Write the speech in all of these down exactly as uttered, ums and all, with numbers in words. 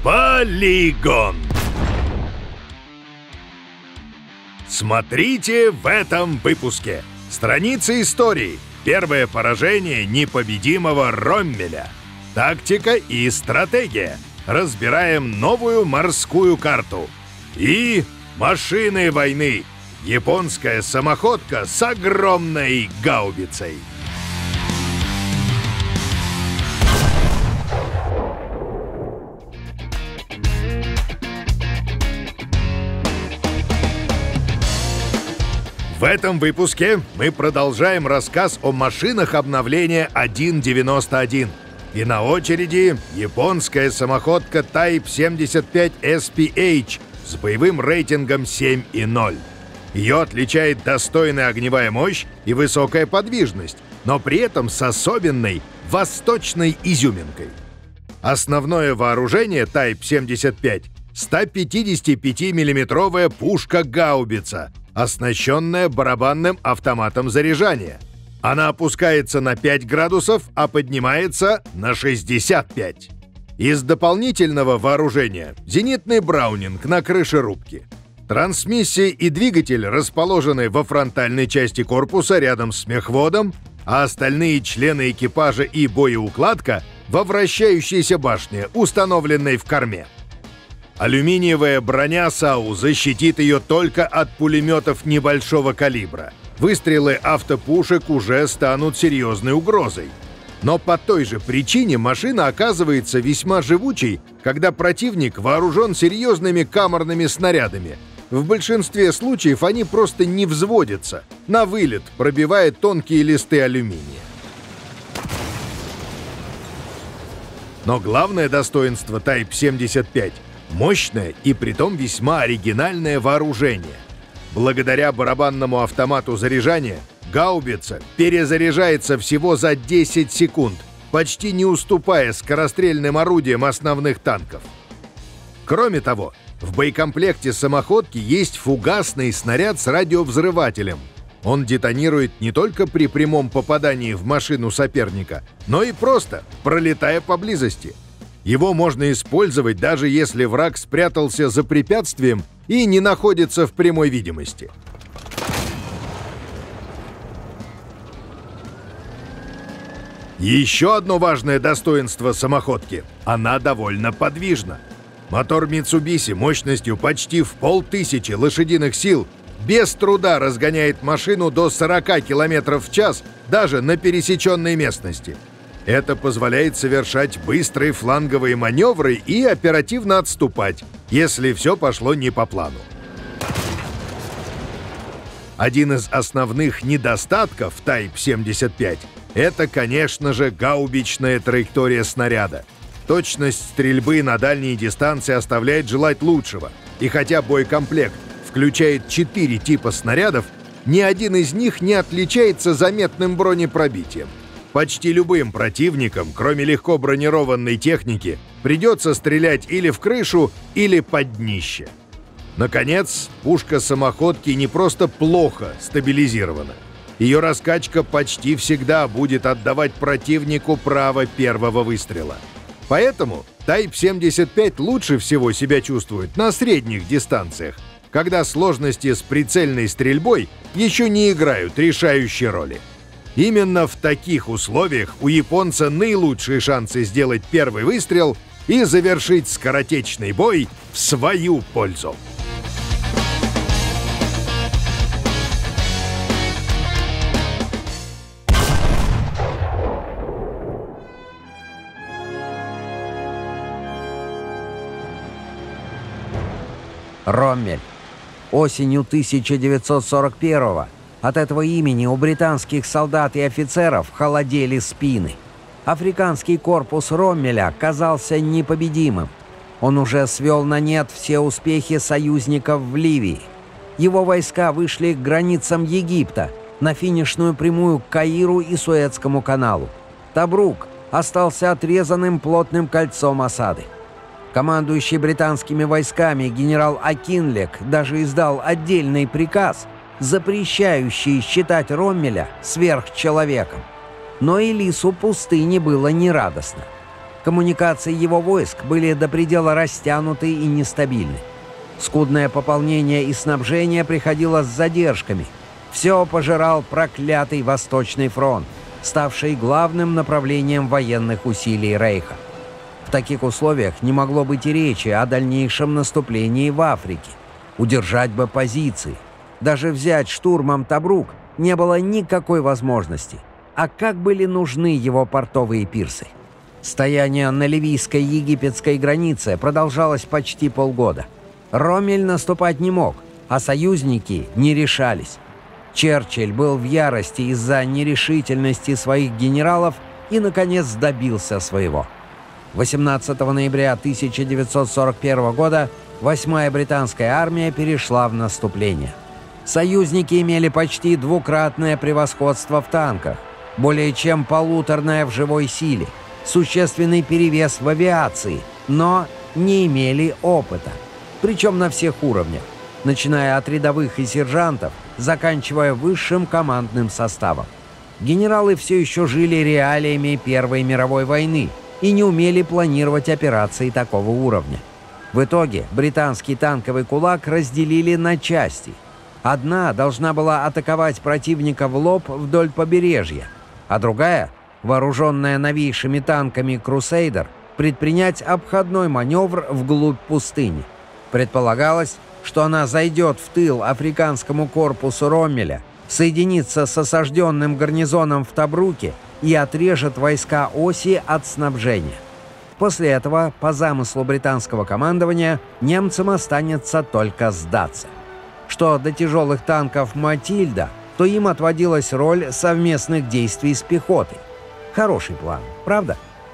Полигон! Смотрите в этом выпуске. Страница истории. Первое поражение непобедимого Роммеля. Тактика и стратегия. Разбираем новую морскую карту. И машины войны. Японская самоходка с огромной гаубицей. В этом выпуске мы продолжаем рассказ о машинах обновления один девяносто один. И на очереди японская самоходка Type семьдесят пять эс пи эйч с боевым рейтингом семь и ноль. Ее отличает достойная огневая мощь и высокая подвижность, но при этом с особенной восточной изюминкой. Основное вооружение Type семьдесят пять — сто пятидесятипятимиллиметровая пушка-гаубица, оснащенная барабанным автоматом заряжания. Она опускается на пять градусов, а поднимается на шестьдесят пять. Из дополнительного вооружения — зенитный браунинг на крыше рубки. Трансмиссия и двигатель расположены во фронтальной части корпуса рядом с мехводом, а остальные члены экипажа и боеукладка во вращающейся башне, установленной в корме. Алюминиевая броня САУ защитит ее только от пулеметов небольшого калибра. Выстрелы автопушек уже станут серьезной угрозой. Но по той же причине машина оказывается весьма живучей, когда противник вооружен серьезными камерными снарядами. В большинстве случаев они просто не взводятся, на вылет, пробивая тонкие листы алюминия. Но главное достоинство Type семьдесят пять — мощное и притом весьма оригинальное вооружение. Благодаря барабанному автомату заряжания гаубица перезаряжается всего за десять секунд, почти не уступая скорострельным орудиям основных танков. Кроме того, в боекомплекте самоходки есть фугасный снаряд с радиовзрывателем. Он детонирует не только при прямом попадании в машину соперника, но и просто пролетая поблизости. Его можно использовать, даже если враг спрятался за препятствием и не находится в прямой видимости. Еще одно важное достоинство самоходки — она довольно подвижна. Мотор Mitsubishi мощностью почти в полтысячи лошадиных сил без труда разгоняет машину до сорока километров в час даже на пересеченной местности. Это позволяет совершать быстрые фланговые маневры и оперативно отступать, если все пошло не по плану. Один из основных недостатков Type семьдесят пять — это, конечно же, гаубичная траектория снаряда. Точность стрельбы на дальние дистанции оставляет желать лучшего. И хотя боекомплект включает четыре типа снарядов, ни один из них не отличается заметным бронепробитием. Почти любым противникам, кроме легко бронированной техники, придется стрелять или в крышу, или под днище. Наконец, пушка самоходки не просто плохо стабилизирована. Ее раскачка почти всегда будет отдавать противнику право первого выстрела. Поэтому Type семьдесят пять лучше всего себя чувствует на средних дистанциях, когда сложности с прицельной стрельбой еще не играют решающей роли. Именно в таких условиях у японца наилучшие шансы сделать первый выстрел и завершить скоротечный бой в свою пользу. Роммель. Осенью тысяча девятьсот сорок первого от этого имени у британских солдат и офицеров холодели спины. Африканский корпус Роммеля казался непобедимым. Он уже свел на нет все успехи союзников в Ливии. Его войска вышли к границам Египта, на финишную прямую к Каиру и Суэцкому каналу. Табрук остался отрезанным плотным кольцом осады. Командующий британскими войсками генерал Акинлек даже издал отдельный приказ, запрещающий считать Роммеля сверхчеловеком. Но Элису пустыни было нерадостно. Коммуникации его войск были до предела растянуты и нестабильны. Скудное пополнение и снабжение приходило с задержками. Все пожирал проклятый Восточный фронт, ставший главным направлением военных усилий Рейха. В таких условиях не могло быть и речи о дальнейшем наступлении в Африке. Удержать бы позиции. Даже взять штурмом Тобрук не было никакой возможности. А как были нужны его портовые пирсы? Стояние на ливийско-египетской границе продолжалось почти полгода. Роммель наступать не мог, а союзники не решались. Черчилль был в ярости из-за нерешительности своих генералов и, наконец, добился своего. восемнадцатого ноября тысяча девятьсот сорок первого года восьмая британская армия перешла в наступление. Союзники имели почти двукратное превосходство в танках, более чем полуторное в живой силе, существенный перевес в авиации, но не имели опыта. Причем на всех уровнях, начиная от рядовых и сержантов, заканчивая высшим командным составом. Генералы все еще жили реалиями Первой мировой войны и не умели планировать операции такого уровня. В итоге британский танковый кулак разделили на части. Одна должна была атаковать противника в лоб вдоль побережья, а другая, вооруженная новейшими танками «Крусейдер», предпринять обходной маневр вглубь пустыни. Предполагалось, что она зайдет в тыл африканскому корпусу Роммеля, соединится с осажденным гарнизоном в Тобруке и отрежет войска Оси от снабжения. После этого, по замыслу британского командования, немцам останется только сдаться. Что до тяжелых танков «Матильда», то им отводилась роль совместных действий с пехотой. Хороший план, правда?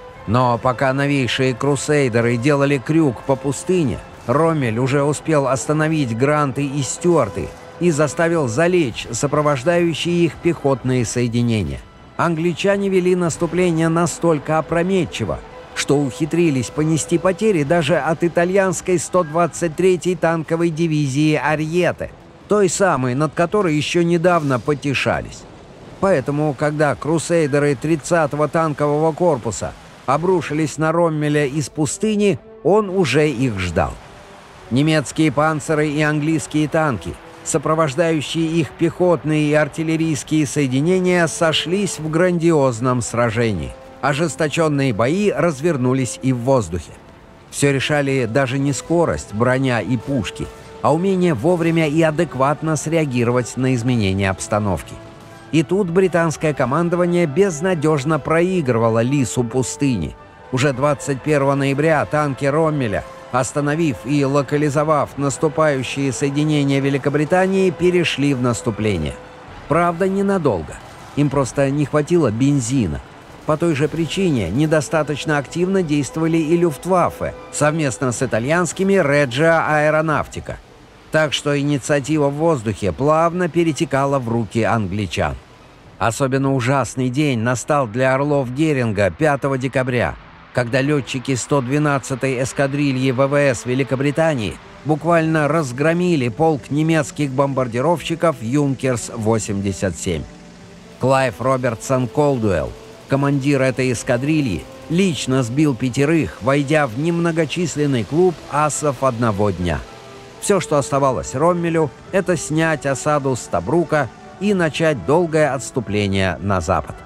Но пока новейшие крусейдеры делали крюк по пустыне, Роммель уже успел остановить Гранты и Стюарты и заставил залечь сопровождающие их пехотные соединения. Англичане вели наступление настолько опрометчиво, что ухитрились понести потери даже от итальянской сто двадцать третьей танковой дивизии «Арьете», той самой, над которой еще недавно потешались. Поэтому, когда крусейдеры тридцатого танкового корпуса обрушились на Роммеля из пустыни, он уже их ждал. Немецкие панциры и английские танки, сопровождающие их пехотные и артиллерийские соединения, сошлись в грандиозном сражении. Ожесточенные бои развернулись и в воздухе. Все решали даже не скорость, броня и пушки, а умение вовремя и адекватно среагировать на изменения обстановки. И тут британское командование безнадежно проигрывало лису пустыни. Уже двадцать первого ноября танки Роммеля, остановив и локализовав наступающие соединения Великобритании, перешли в наступление. Правда, ненадолго. Им просто не хватило бензина. По той же причине недостаточно активно действовали и Люфтваффе совместно с итальянскими Реджио Аэронавтика. Так что инициатива в воздухе плавно перетекала в руки англичан. Особенно ужасный день настал для орлов Геринга пятого декабря, когда летчики сто двенадцатой эскадрильи ВВС Великобритании буквально разгромили полк немецких бомбардировщиков «Юнкерс восемьдесят семь». Клайв Робертсон Колдуэлл, командир этой эскадрильи, лично сбил пятерых, войдя в немногочисленный клуб асов одного дня. Все, что оставалось Роммелю, это снять осаду с Тобрука и начать долгое отступление на запад.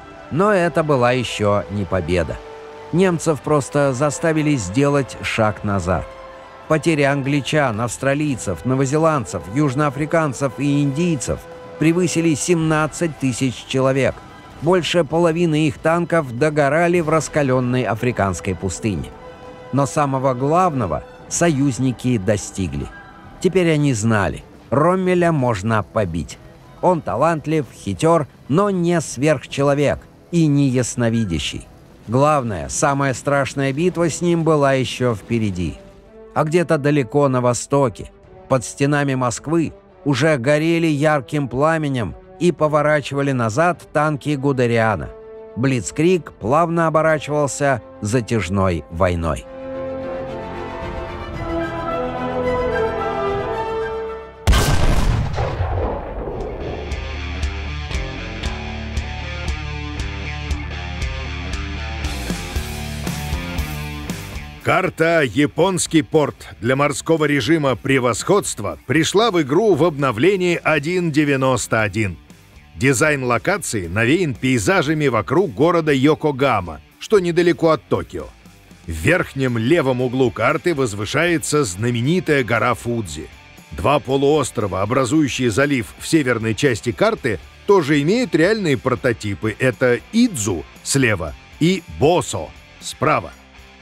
Но это была еще не победа. Немцев просто заставили сделать шаг назад. Потери англичан, австралийцев, новозеландцев, южноафриканцев и индийцев превысили семнадцать тысяч человек. Больше половины их танков догорали в раскаленной африканской пустыне. Но самого главного союзники достигли. Теперь они знали, Роммеля можно побить. Он талантлив, хитер, но не сверхчеловек и не ясновидящий. Главное, самая страшная битва с ним была еще впереди. А где-то далеко на востоке, под стенами Москвы, уже горели ярким пламенем и поворачивали назад танки Гудериана. Блицкриг плавно оборачивался затяжной войной. Карта «Японский порт» для морского режима «Превосходство» пришла в игру в обновлении один точка девяносто один. Дизайн локации навеян пейзажами вокруг города Йокогама, что недалеко от Токио. В верхнем левом углу карты возвышается знаменитая гора Фудзи. Два полуострова, образующие залив в северной части карты, тоже имеют реальные прототипы. Это Идзу слева и Босо справа.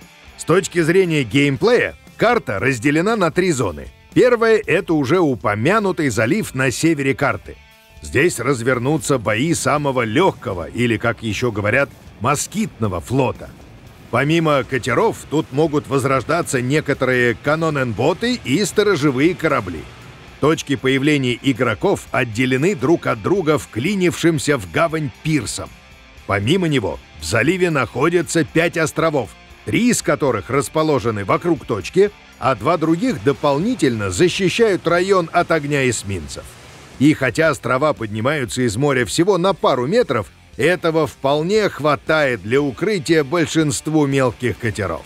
С точки зрения геймплея, карта разделена на три зоны. Первая — это уже упомянутый залив на севере карты. Здесь развернутся бои самого легкого, или, как еще говорят, москитного флота. Помимо катеров, тут могут возрождаться некоторые каноненботы и сторожевые корабли. Точки появления игроков отделены друг от друга вклинившимся в гавань пирсом. Помимо него, в заливе находятся пять островов, три из которых расположены вокруг точки, а два других дополнительно защищают район от огня эсминцев. И хотя острова поднимаются из моря всего на пару метров, этого вполне хватает для укрытия большинству мелких катеров.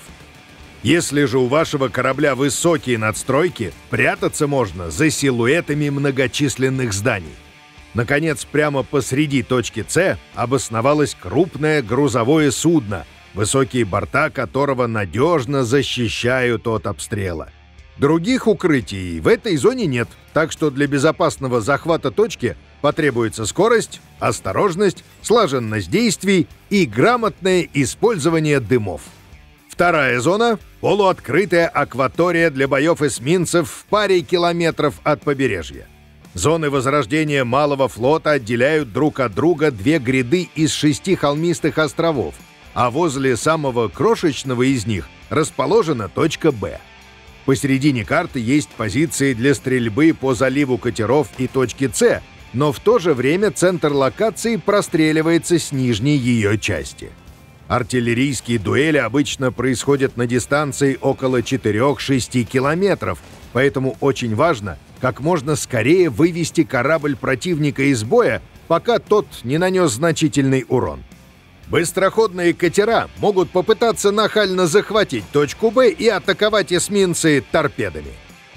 Если же у вашего корабля высокие надстройки, прятаться можно за силуэтами многочисленных зданий. Наконец, прямо посреди точки С обосновалось крупное грузовое судно, высокие борта которого надежно защищают от обстрела. Других укрытий в этой зоне нет, так что для безопасного захвата точки потребуется скорость, осторожность, слаженность действий и грамотное использование дымов. Вторая зона — полуоткрытая акватория для боев эсминцев в паре километров от побережья. Зоны возрождения малого флота отделяют друг от друга две гряды из шести холмистых островов, а возле самого крошечного из них расположена точка Б. Посередине карты есть позиции для стрельбы по заливу катеров и точке С, но в то же время центр локации простреливается с нижней ее части. Артиллерийские дуэли обычно происходят на дистанции около четырёх-шести километров, поэтому очень важно как можно скорее вывести корабль противника из боя, пока тот не нанес значительный урон. Быстроходные катера могут попытаться нахально захватить точку Б и атаковать эсминцы торпедами.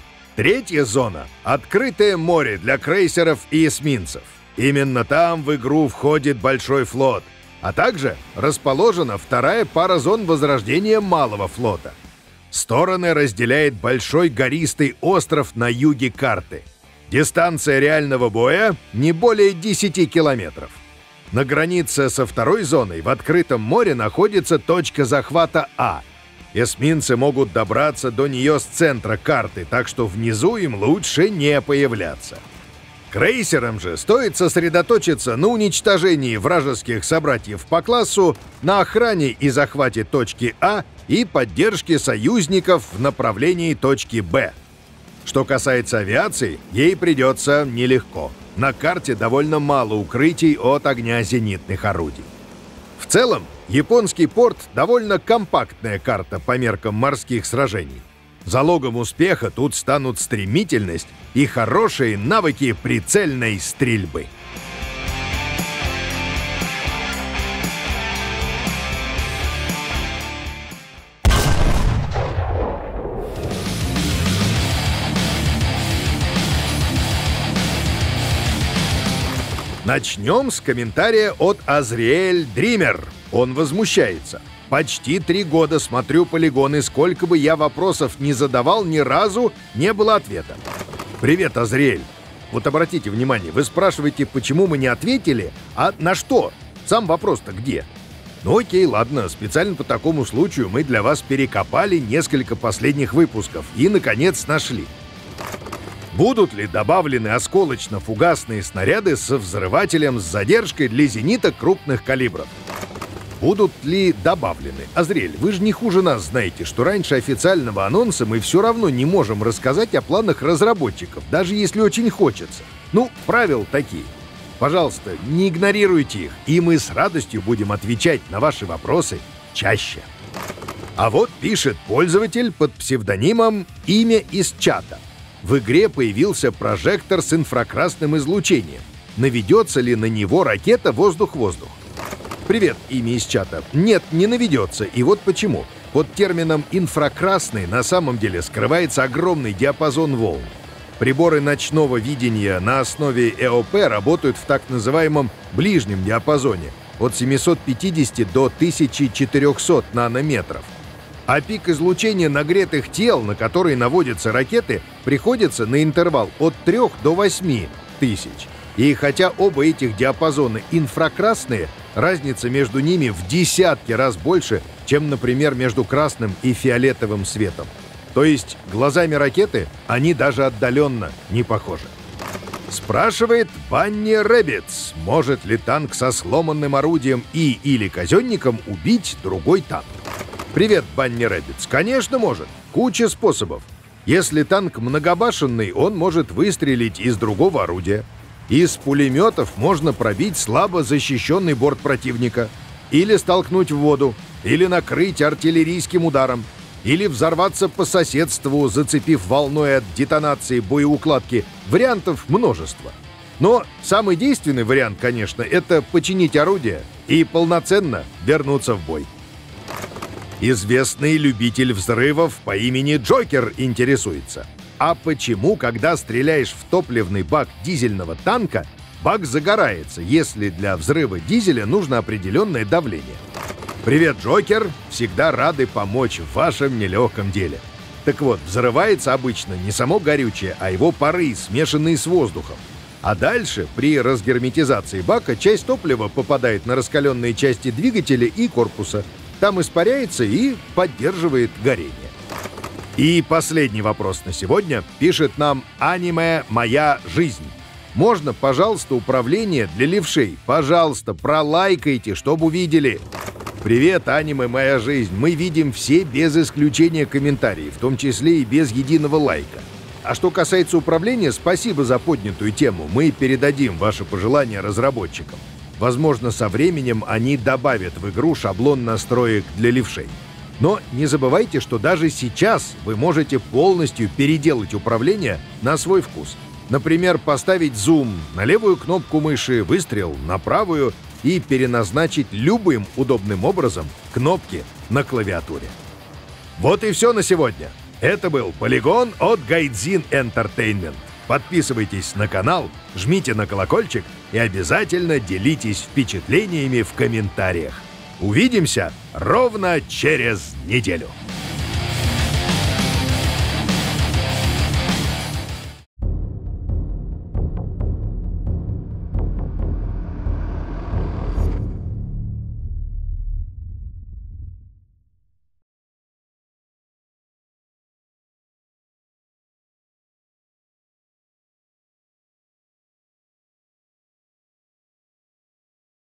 Третья зона — открытое море для крейсеров и эсминцев. Именно там в игру входит большой флот, а также расположена вторая пара зон возрождения малого флота. Стороны разделяет большой гористый остров на юге карты. Дистанция реального боя не более десяти километров. На границе со второй зоной в открытом море находится точка захвата А. Эсминцы могут добраться до нее с центра карты, так что внизу им лучше не появляться. Крейсерам же стоит сосредоточиться на уничтожении вражеских собратьев по классу, на охране и захвате точки А и поддержке союзников в направлении точки Б. Что касается авиации, ей придется нелегко. На карте довольно мало укрытий от огня зенитных орудий. В целом, японский порт — довольно компактная карта по меркам морских сражений. Залогом успеха тут станут стремительность и хорошие навыки прицельной стрельбы. Начнем с комментария от Азриэль Дример. Он возмущается. Почти три года смотрю полигоны, сколько бы я вопросов не задавал, ни разу не было ответа. Привет, Азриэль. Вот обратите внимание, вы спрашиваете, почему мы не ответили, а на что? Сам вопрос-то где? Ну окей, ладно, специально по такому случаю мы для вас перекопали несколько последних выпусков и, наконец, нашли. Будут ли добавлены осколочно-фугасные снаряды со взрывателем с задержкой для зенита крупных калибров? Будут ли добавлены? Азриэль, вы же не хуже нас знаете, что раньше официального анонса мы все равно не можем рассказать о планах разработчиков, даже если очень хочется. Ну, правила такие. Пожалуйста, не игнорируйте их, и мы с радостью будем отвечать на ваши вопросы чаще. А вот пишет пользователь под псевдонимом «Имя из чата». В игре появился прожектор с инфракрасным излучением. Наведется ли на него ракета воздух-воздух? Привет, имя из чата. Нет, не наведется, и вот почему. Под термином «инфракрасный» на самом деле скрывается огромный диапазон волн. Приборы ночного видения на основе и о пи работают в так называемом ближнем диапазоне от семисот пятидесяти до тысячи четырехсот нанометров. А пик излучения нагретых тел, на которые наводятся ракеты, приходится на интервал от трёх до восьми тысяч. И хотя оба этих диапазона инфракрасные, разница между ними в десятки раз больше, чем, например, между красным и фиолетовым светом. То есть глазами ракеты они даже отдаленно не похожи. Спрашивает Банни Рэббитс, может ли танк со сломанным орудием и или казенником убить другой танк? Привет, Банни Рэббитс. Конечно, может. Куча способов. Если танк многобашенный, он может выстрелить из другого орудия. Из пулеметов можно пробить слабо защищенный борт противника. Или столкнуть в воду. Или накрыть артиллерийским ударом. Или взорваться по соседству, зацепив волной от детонации боеукладки. Вариантов множество. Но самый действенный вариант, конечно, это починить орудие и полноценно вернуться в бой. Известный любитель взрывов по имени Джокер интересуется. А почему, когда стреляешь в топливный бак дизельного танка, бак загорается, если для взрыва дизеля нужно определенное давление? Привет, Джокер! Всегда рады помочь в вашем нелегком деле. Так вот, взрывается обычно не само горючее, а его пары, смешанные с воздухом. А дальше, при разгерметизации бака, часть топлива попадает на раскаленные части двигателя и корпуса. Там испаряется и поддерживает горение. И последний вопрос на сегодня пишет нам аниме «Моя жизнь». Можно, пожалуйста, управление для левшей? Пожалуйста, пролайкайте, чтобы увидели. Привет, аниме «Моя жизнь». Мы видим все без исключения комментарии, в том числе и без единого лайка. А что касается управления, спасибо за поднятую тему. Мы передадим ваши пожелания разработчикам. Возможно, со временем они добавят в игру шаблон настроек для левшей. Но не забывайте, что даже сейчас вы можете полностью переделать управление на свой вкус. Например, поставить зум на левую кнопку мыши, выстрел на правую и переназначить любым удобным образом кнопки на клавиатуре. Вот и все на сегодня. Это был Полигон от Гайдзин Entertainment. Подписывайтесь на канал, жмите на колокольчик и обязательно делитесь впечатлениями в комментариях. Увидимся ровно через неделю.